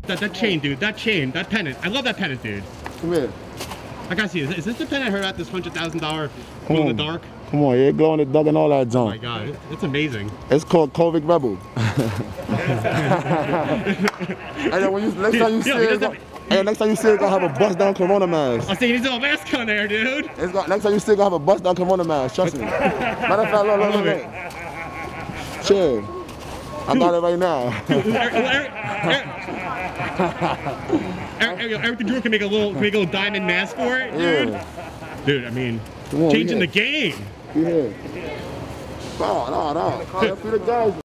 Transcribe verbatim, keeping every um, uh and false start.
That, that chain, dude. That chain. That pennant. I love that pennant, dude. Come here. I gotta see. Is, is this the pennant I heard at this hundred thousand dollar glow in the dark? Come on, yeah, glow in the dark and all that junk. Oh my god, it, it's amazing. It's called Rowdy Rebel. And then when you next time you see it, gonna, and next time you see it, gonna have a bust down Corona mask. I see he's a mask on there, dude. It's got, next time you see it, gonna have a bust down Corona mask. Trust me. Matter of fact, look, look, look, look. Chill. I got it right now. Eric the Drew can make a little, make a little diamond mask for it, dude. Yeah. Dude, I mean, on, changing yeah. the game. Yeah. No, no, no. Free the guys.